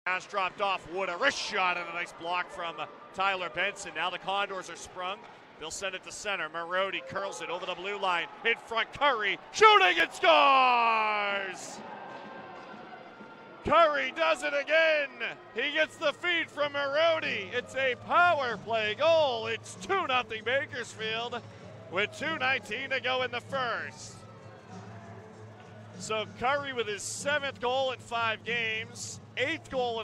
Pass dropped off. Wood, a wrist shot and a nice block from Tyler Benson. Now the Condors are sprung. They'll send it to center. Marody curls it over the blue line. In front, Currie shooting and scores! Currie does it again. He gets the feed from Marody. It's a power play goal. It's 2-0 Bakersfield with 2:19 to go in the first. So Currie with his 7th goal in 5 games, 8th goal in